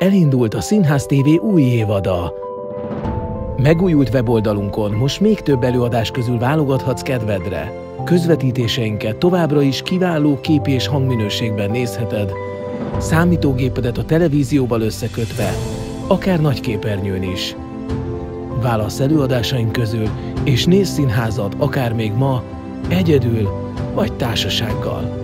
elindult a Színház TV új évada. Megújult weboldalunkon most még több előadás közül válogathatsz kedvedre. Közvetítéseinket továbbra is kiváló kép- és hangminőségben nézheted, számítógépedet a televízióval összekötve, akár nagyképernyőn is. Válasz előadásaink közül, és nézz színházat akár még ma, egyedül vagy társasággal.